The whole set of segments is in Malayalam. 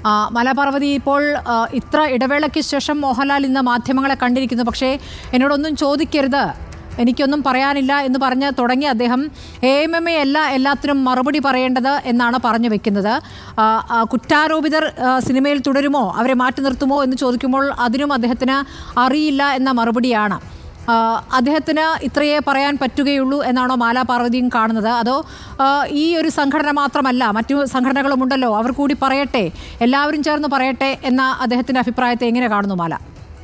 മലപാർവതി, ഇപ്പോൾ ഇത്ര ഇടവേളയ്ക്ക് ശേഷം മോഹൻലാൽ ഇന്ന് മാധ്യമങ്ങളെ കണ്ടിരിക്കുന്നു. പക്ഷേ എന്നോടൊന്നും ചോദിക്കരുത്, എനിക്കൊന്നും പറയാനില്ല എന്ന് പറഞ്ഞ് തുടങ്ങിയ അദ്ദേഹം AMMA അല്ല എല്ലാത്തിനും മറുപടി പറയേണ്ടത് എന്നാണ് പറഞ്ഞു വെക്കുന്നത്. കുറ്റാരോപിതർ സിനിമയിൽ തുടരുമോ, അവരെ മാറ്റി നിർത്തുമോ എന്ന് ചോദിക്കുമ്പോൾ അതിനും അദ്ദേഹത്തിന് അറിയില്ല എന്ന മറുപടിയാണ്. അദ്ദേഹത്തിന് ഇത്രയേ പറയാൻ പറ്റുകയുള്ളൂ എന്നാണോ മാലാപാർവതിയും കാണുന്നത്? അതോ ഈ ഒരു സംഘടന മാത്രമല്ല, മറ്റു സംഘടനകളുമുണ്ടല്ലോ, അവർ കൂടി പറയട്ടെ, എല്ലാവരും ചേർന്ന് പറയട്ടെ എന്ന അദ്ദേഹത്തിന്റെ അഭിപ്രായത്തെ എങ്ങനെ കാണുന്നു മാല?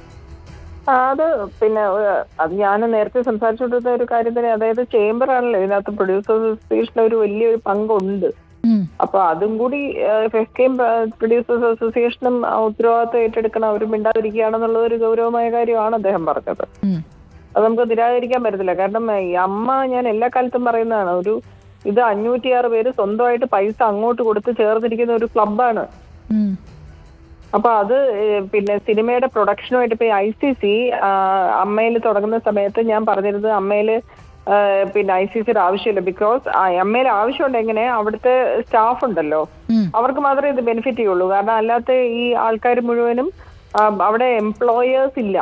അത് പിന്നെ അത് ഞാൻ നേരത്തെ സംസാരിച്ചുകൊണ്ടിരുന്ന ഒരു കാര്യം തന്നെ. അതായത് ചേംബർ ആണല്ലോ ഇതിനകത്ത് പ്രൊഡ്യൂസേഴ്സ് അസോസിയേഷനിൽ ഒരു വലിയൊരു പങ്കുണ്ട്. അപ്പൊ അതും കൂടി ഫെസ്കെയിം പ്രൊഡ്യൂസേഴ്സ് അസോസിയേഷനും ഉത്തരവാദിത്വം ഏറ്റെടുക്കണം, അവർ മിണ്ടാതിരിക്കുകയാണെന്നുള്ളത് ഒരു ഗൗരവമായ കാര്യമാണ് അദ്ദേഹം പറഞ്ഞത്. അത് നമുക്ക് നിരാകരിക്കാൻ പറ്റത്തില്ല. കാരണം ഈ അമ്മ, ഞാൻ എല്ലാ കാലത്തും പറയുന്നതാണ്, ഇത് 506 പേര് സ്വന്തമായിട്ട് പൈസ അങ്ങോട്ട് കൊടുത്ത് ചേർന്നിരിക്കുന്ന ഒരു ക്ലബാണ്. അപ്പൊ അത് പിന്നെ സിനിമയുടെ പ്രൊഡക്ഷനുമായിട്ട് ഇപ്പൊ ICC അമ്മയിൽ തുടങ്ങുന്ന സമയത്ത് ഞാൻ പറഞ്ഞിരുന്നത് അമ്മയില് പിന്നെ ICCയുടെ ആവശ്യമില്ല. ബിക്കോസ് അമ്മയിൽ ആവശ്യമുണ്ട്. എങ്ങനെ, അവിടുത്തെ സ്റ്റാഫ് ഉണ്ടല്ലോ, അവർക്ക് മാത്രമേ ഇത് ബെനിഫിറ്റ് ചെയ്യുള്ളൂ. കാരണം അല്ലാത്ത ഈ ആൾക്കാർ മുഴുവനും അവിടെ എംപ്ലോയേഴ്സ് ഇല്ല.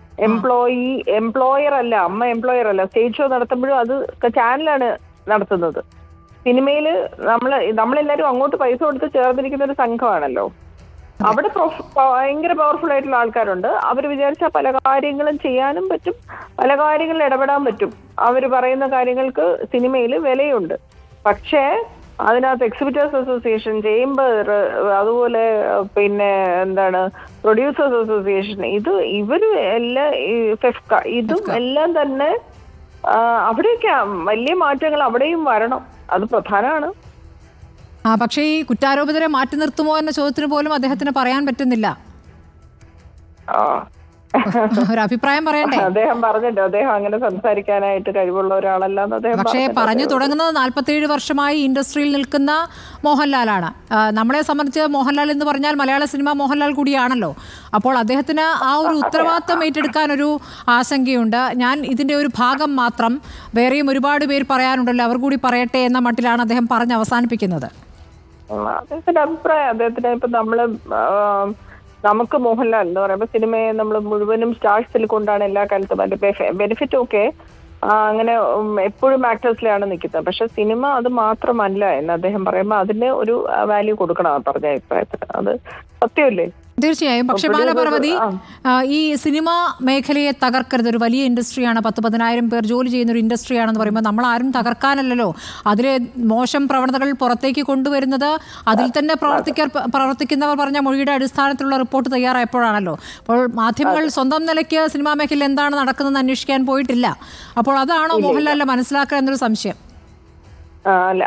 എംപ്ലോയർ അല്ല, അമ്മ എംപ്ലോയർ അല്ല. സ്റ്റേജ് ഷോ നടത്തുമ്പോഴും അത് ചാനലാണ് നടത്തുന്നത്. സിനിമയില് നമ്മളെല്ലാരും അങ്ങോട്ട് പൈസ കൊടുത്ത് ചേർന്നിരിക്കുന്ന ഒരു സംഘമാണല്ലോ. അവിടെ ഭയങ്കര പവർഫുൾ ആയിട്ടുള്ള ആൾക്കാരുണ്ട്. അവർ വിചാരിച്ചാൽ പല കാര്യങ്ങളും ചെയ്യാനും പറ്റും, പല കാര്യങ്ങളിൽ ഇടപെടാൻ പറ്റും. അവർ പറയുന്ന കാര്യങ്ങൾക്ക് സിനിമയിൽ വിലയുണ്ട്. പക്ഷേ അതിനകത്ത് എക്സിബിറ്റേഴ്സ് അസോസിയേഷൻ, ചേംബർ, അതുപോലെ പിന്നെ എന്താണ് പ്രൊഡ്യൂസേഴ്സ് അസോസിയേഷൻ, ഇവര് എല്ലാം ഫെഫ്ക, ഇതും എല്ലാം തന്നെ അവിടെയൊക്കെ വലിയ മാറ്റങ്ങൾ അവിടെയും വരണം. അത് പ്രധാനമാണ്. പക്ഷേ ഈ കുറ്റാരോപിതരെ മാറ്റി നിർത്തുമോ എന്ന ചോദ്യത്തിന് പോലും അദ്ദേഹത്തിന് പറയാൻ പറ്റുന്നില്ല. ഒരു അഭിപ്രായം പറയണ്ടേ? അദ്ദേഹം പറഞ്ഞിട്ടോ, അദ്ദേഹം അങ്ങനെ സംസാരിക്കാനായിട്ട് കഴിവുള്ള ഒരാളല്ലാന്ന് അദ്ദേഹം. പക്ഷേ പറഞ്ഞു തുടങ്ങുന്നത് 47 വർഷമായി ഇൻഡസ്ട്രിയിൽ നിൽക്കുന്ന മോഹൻലാലാണ്. നമ്മളെ സംബന്ധിച്ച് മോഹൻലാൽ എന്ന് പറഞ്ഞാൽ മലയാള സിനിമ മോഹൻലാൽ കൂടിയാണല്ലോ. അപ്പോൾ അദ്ദേഹത്തിന് ആ ഒരു ഉത്തരവാദിത്തം ഏറ്റെടുക്കാനൊരു ആശങ്കയുണ്ട്. ഞാൻ ഇതിന്റെ ഒരു ഭാഗം മാത്രം, വേറെയും ഒരുപാട് പേര് പറയാനുണ്ടല്ലോ, അവർ കൂടി പറയട്ടെ എന്ന മട്ടിലാണ് അദ്ദേഹം പറഞ്ഞ് അവസാനിപ്പിക്കുന്നത്. അദ്ദേഹത്തിന്റെ അഭിപ്രായം, അദ്ദേഹത്തിന് ഇപ്പൊ നമുക്ക് മോഹൻലാൽ എന്ന് പറയുമ്പോൾ സിനിമയെ നമ്മൾ മുഴുവനും സ്റ്റാർസിൽ കൊണ്ടാണ് എല്ലാ കാലത്തും അതിന്റെ ബെനിഫിറ്റ് ഒക്കെ അങ്ങനെ എപ്പോഴും ആക്ടേഴ്സിലാണ് നിൽക്കുന്നത്. പക്ഷെ സിനിമ അത് മാത്രമല്ല എന്ന് അദ്ദേഹം പറയുമ്പോൾ അതിന് ഒരു വാല്യൂ കൊടുക്കണം പറഞ്ഞ അഭിപ്രായത്തിന്. അത് സത്യമല്ലേ? തീർച്ചയായും. പക്ഷെ ബാലപാർവതി, ഈ സിനിമാ മേഖലയെ തകർക്കരുത്. ഒരു വലിയ ഇൻഡസ്ട്രിയാണ്, 10,000 പേർ ജോലി ചെയ്യുന്ന ഒരു ഇൻഡസ്ട്രിയാണെന്ന് പറയുമ്പോൾ നമ്മൾ ആരും തകർക്കാനല്ലല്ലോ. അതിലെ മോശം പ്രവണതകൾ പുറത്തേക്ക് കൊണ്ടുവരുന്നത് അതിൽ തന്നെ പ്രവർത്തിക്കുന്നവർ പറഞ്ഞ മൊഴിയുടെ അടിസ്ഥാനത്തിലുള്ള റിപ്പോർട്ട് തയ്യാറായപ്പോഴാണല്ലോ. അപ്പോൾ മാധ്യമങ്ങൾ സ്വന്തം നിലയ്ക്ക് സിനിമാ മേഖലയിൽ എന്താണ് നടക്കുന്നതെന്ന് അന്വേഷിക്കാൻ പോയിട്ടില്ല. അപ്പോൾ അതാണോ മോഹൻലാലിനെ മനസ്സിലാക്കുക എന്നൊരു സംശയം. അല്ല,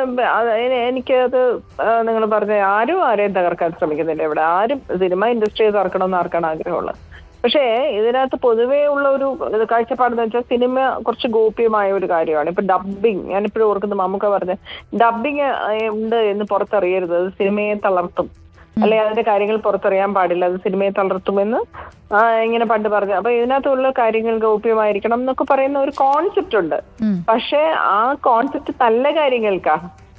എനിക്കത് നിങ്ങൾ പറഞ്ഞ ആരെയും തകർക്കാൻ ശ്രമിക്കുന്നില്ല. ഇവിടെ ആരും സിനിമ ഇൻഡസ്ട്രിയെ തകർക്കണമെന്ന് ആർക്കാണ് ആഗ്രഹമുള്ളത്. പക്ഷേ ഇതിനകത്ത് പൊതുവേ ഉള്ള ഒരു കാഴ്ചപ്പാടെന്ന് വെച്ചാൽ സിനിമ കുറച്ച് ഗോപ്യമായ ഒരു കാര്യമാണ്. ഇപ്പൊ ഡബ്ബിങ്, ഞാനിപ്പോഴും ഓർക്കുന്ന മമ്മൂക്ക പറഞ്ഞ ഡബ്ബിങ് ഉണ്ട് എന്ന് പുറത്തറിയരുത്, അത് സിനിമയെ തളർത്തും, അല്ലെ അതിന്റെ കാര്യങ്ങൾ പുറത്തറിയാൻ പാടില്ല, അത് സിനിമയെ തളർത്തുമെന്ന് ഇങ്ങനെ പണ്ട് പറഞ്ഞു. അപ്പൊ ഇതിനകത്തുള്ള കാര്യങ്ങൾ ഗൗപ്യമായിരിക്കണം എന്നൊക്കെ പറയുന്ന ഒരു കോൺസെപ്റ്റ് ഉണ്ട്. പക്ഷെ ആ കോൺസെപ്റ്റ് നല്ല കാര്യങ്ങൾക്കാ.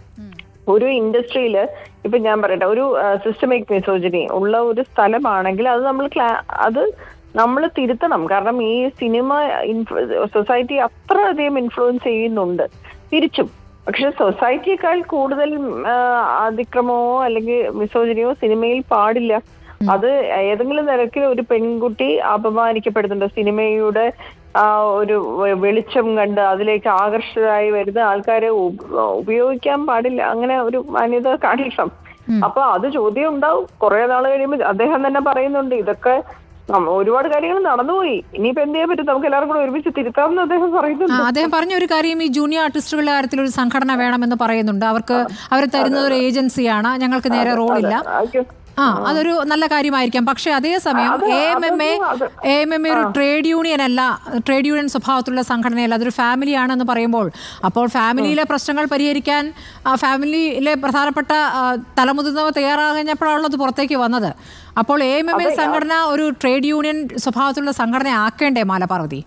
ഒരു ഇൻഡസ്ട്രിയില് ഇപ്പൊ ഞാൻ പറയട്ടെ, ഒരു സിസ്റ്റമിക് മിസോജിനി ഉള്ള ഒരു സ്ഥലമാണെങ്കിൽ അത് നമ്മൾ തിരുത്തണം. കാരണം ഈ സിനിമ സൊസൈറ്റി അത്രയധികം ഇൻഫ്ലുവൻസ് ചെയ്യുന്നുണ്ട് തിരിച്ചും. പക്ഷെ സൊസൈറ്റിയേക്കാൾ കൂടുതൽ അതിക്രമമോ അല്ലെങ്കിൽ മിസോജിനിയോ സിനിമയിൽ പാടില്ല. അത് ഏതെങ്കിലും തരത്തിൽ ഒരു പെൺകുട്ടി അപമാനിക്കപ്പെടുന്നുണ്ട്, സിനിമയുടെ ഒരു വെളിച്ചം കണ്ട് അതിലേക്ക് ആകർഷകരായി വരുന്ന ആൾക്കാരെ ഉപയോഗിക്കാൻ പാടില്ല. അങ്ങനെ ഒരു മാന്യത കാണിക്കണം. അപ്പൊ അത് ചോദ്യം ഉണ്ടാവും കുറെ നാൾ കഴിയുമ്പോൾ. അദ്ദേഹം തന്നെ പറയുന്നുണ്ട് ഇതൊക്കെ ഒരുപാട് കാര്യങ്ങൾ നടന്നുപോയി, ഇനിയിപ്പോ എന്ത് ചെയ്യാൻ പറ്റും, നമുക്ക് എല്ലാവർക്കും കൂടെ ഒരുമിച്ച് തിരുത്താമെന്ന് അദ്ദേഹം പറയുന്നുണ്ട്. അദ്ദേഹം പറഞ്ഞ ഒരു കാര്യം, ഈ ജൂനിയർ ആർട്ടിസ്റ്റുകളുടെ കാര്യത്തിൽ ഒരു സംഘടന വേണമെന്ന് പറയുന്നുണ്ട്. അവർ തരുന്നത് ഒരു ഏജൻസിയാണ്, ഞങ്ങൾക്ക് നേരെ റോളില്ല. അതൊരു നല്ല കാര്യമായിരിക്കാം. പക്ഷെ അതേസമയം AMMA ഒരു ട്രേഡ് യൂണിയൻ അല്ല, ട്രേഡ് യൂണിയൻ സ്വഭാവത്തിലുള്ള സംഘടനയല്ല, അതൊരു ഫാമിലിയാണെന്ന് പറയുമ്പോൾ അപ്പോൾ ഫാമിലിയിലെ പ്രശ്നങ്ങൾ പരിഹരിക്കാൻ ഫാമിലിയിലെ പ്രധാനപ്പെട്ട തലമുതിർന്നവർ തയ്യാറാകഞ്ഞപ്പോഴാണല്ലോ അത് പുറത്തേക്ക് വന്നത്. അപ്പോൾ AMMA സംഘടന ഒരു ട്രേഡ് യൂണിയൻ സ്വഭാവത്തിലുള്ള സംഘടന ആക്കേണ്ടേ മാലപാർവതി?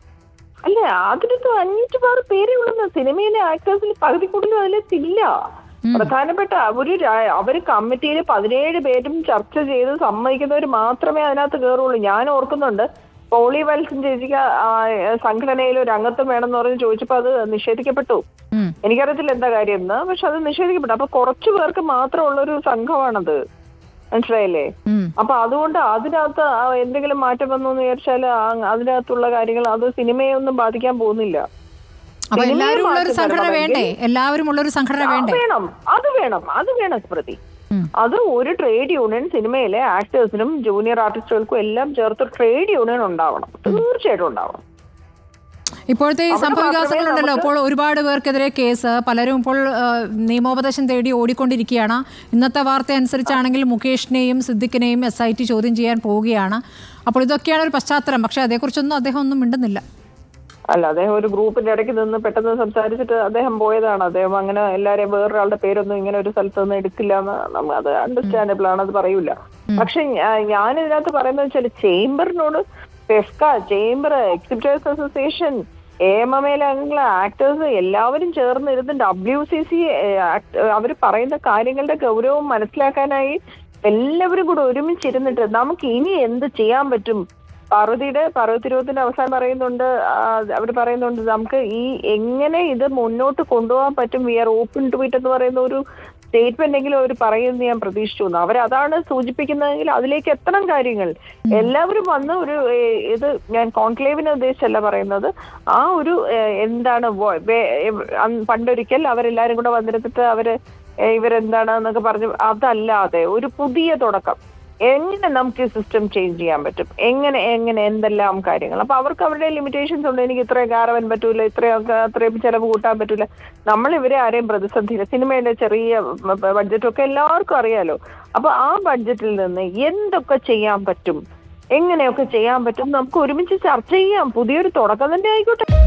അല്ല, അതിനകത്ത് 506 പേരേ ഉള്ളൂ. സിനിമയിലെ ആക്ടേഴ്സിൽ പകുതി കൂടുതലും അതിലേക്കില്ല. പ്രധാനപ്പെട്ട അവര് കമ്മിറ്റിയിൽ 17 പേരും ചർച്ച ചെയ്ത് സമ്മതിക്കുന്നവർ മാത്രമേ അതിനകത്ത് കയറുള്ളൂ. ഞാൻ ഓർക്കുന്നുണ്ട് പോളി വത്സൻ ചേച്ചിക്ക് സംഘടനയിൽ ഒരു അംഗത്വം വേണമെന്ന് പറഞ്ഞ് ചോദിച്ചപ്പോ അത് നിഷേധിക്കപ്പെട്ടു. എനിക്കറിയത്തില്ല എന്താ കാര്യം എന്ന്, പക്ഷെ അത് നിഷേധിക്കപ്പെട്ടു. അപ്പൊ കുറച്ചു പേർക്ക് മാത്രമുള്ള ഒരു സംഘമാണത്, മനസ്സിലായില്ലേ? അപ്പൊ അതുകൊണ്ട് അതിനകത്ത് എന്തെങ്കിലും മാറ്റം വന്നു എന്ന് വിചാരിച്ചാൽ അതിനകത്തുള്ള കാര്യങ്ങൾ അത് സിനിമയെ ഒന്നും ബാധിക്കാൻ പോകുന്നില്ല. എല്ലാവരും ഉള്ളൊരു സംഘടന വേണ്ടേ? വേണം, അത് വേണം സ്മൃതി. അത് ഒരു ട്രേഡ് യൂണിയൻ സിനിമയിലെ ആക്ടേഴ്സിനും ജൂനിയർ ആർട്ടിസ്റ്റുകൾക്കും എല്ലാം ചേർത്ത് ട്രേഡ് യൂണിയൻ ഉണ്ടാവണം, തീർച്ചയായിട്ടും ഉണ്ടാവണം. ഇപ്പോഴത്തെ ഈ സംഭവവികാസങ്ങളുണ്ടല്ലോ, ഇപ്പോൾ ഒരുപാട് പേർക്കെതിരെ കേസ്, പലരും ഇപ്പോൾ നിയമോപദേശം തേടി ഓടിക്കൊണ്ടിരിക്കുകയാണ്. ഇന്നത്തെ വാർത്ത അനുസരിച്ചാണെങ്കിൽ മുകേഷിനെയും സിദ്ദിഖിനെയും SIT ചോദ്യം ചെയ്യാൻ പോവുകയാണ്. അപ്പോൾ ഇതൊക്കെയാണ് ഒരു പശ്ചാത്തലം. പക്ഷെ അതേക്കുറിച്ചൊന്നും അദ്ദേഹം ഒന്നും മിണ്ടുന്നില്ല. അല്ല, അദ്ദേഹം ഒരു ഗ്രൂപ്പിന്റെ ഇടയ്ക്ക് നിന്ന് പെട്ടെന്ന് സംസാരിച്ചിട്ട് അദ്ദേഹം പോയതാണ്. അദ്ദേഹം അങ്ങനെ എല്ലാവരെയും വേറൊരാളുടെ പേരൊന്നും ഇങ്ങനെ ഒരു സ്ഥലത്ത് നിന്ന് എടുക്കില്ല എന്ന് അത് അണ്ടർസ്റ്റാൻഡബിൾ ആണ്, അത് പറയൂല. പക്ഷെ ഞാനിതിനകത്ത് പറയുന്നത് വെച്ചാൽ ചേംബറിനോട് FEFKA, chamber, exhibitors association, AMMA അംഗങ്ങളെ, ആക്ടേഴ്സ് എല്ലാവരും ചേർന്ന് ഇരുന്ന് WCC അവർ പറയുന്ന കാര്യങ്ങളുടെ ഗൗരവം മനസ്സിലാക്കാനായി എല്ലാവരും കൂടെ ഒരുമിച്ചിരുന്നിട്ട് നമുക്ക് ഇനി എന്ത് ചെയ്യാൻ പറ്റും. പാർവതിയുടെ അവസാനം പറയുന്നുണ്ട്, അവർ പറയുന്നുണ്ട് നമുക്ക് ഈ എങ്ങനെ ഇത് മുന്നോട്ട് കൊണ്ടുപോകാൻ പറ്റും, we are open to it എന്ന് പറയുന്ന ഒരു സ്റ്റേറ്റ്മെന്റ് എങ്കിലും അവർ പറയുമെന്ന് ഞാൻ പ്രതീക്ഷിച്ചു. അവരതാണ് സൂചിപ്പിക്കുന്നതെങ്കിൽ അതിലേക്ക് എത്തണം കാര്യങ്ങൾ. എല്ലാവരും വന്ന് ഒരു ഇത് ഞാൻ കോൺക്ലേവിനെ ഉദ്ദേശിച്ചല്ല പറയുന്നത്, ആ ഒരു എന്താണ് പണ്ടൊരിക്കൽ അവരെല്ലാരും കൂടെ വന്നിരുന്നിട്ട് ഇവരെന്താണ് എന്നൊക്കെ പറഞ്ഞു, അതല്ലാതെ ഒരു പുതിയ തുടക്കം എങ്ങനെ നമുക്ക് ഈ സിസ്റ്റം ചേഞ്ച് ചെയ്യാൻ പറ്റും, എങ്ങനെ എന്തെല്ലാം കാര്യങ്ങൾ. അപ്പൊ അവർക്ക് അവരുടെ ലിമിറ്റേഷൻസ് ഉണ്ട്. എനിക്ക് ഇത്രയും കാരവൻ പറ്റൂല, അത്രയും ചെലവ് കൂട്ടാൻ പറ്റൂല. നമ്മൾ ഇവരെ ആരെയും പ്രതിസന്ധിയില്ല. സിനിമയുടെ ചെറിയ ബഡ്ജറ്റൊക്കെ എല്ലാവർക്കും അറിയാലോ. അപ്പൊ ആ ബഡ്ജറ്റിൽ നിന്ന് എന്തൊക്കെ ചെയ്യാൻ പറ്റും, എങ്ങനെയൊക്കെ ചെയ്യാൻ പറ്റും, നമുക്ക് ഒരുമിച്ച് ചർച്ച ചെയ്യാം. പുതിയൊരു തുടക്കം തന്നെ ആയിക്കോട്ടെ.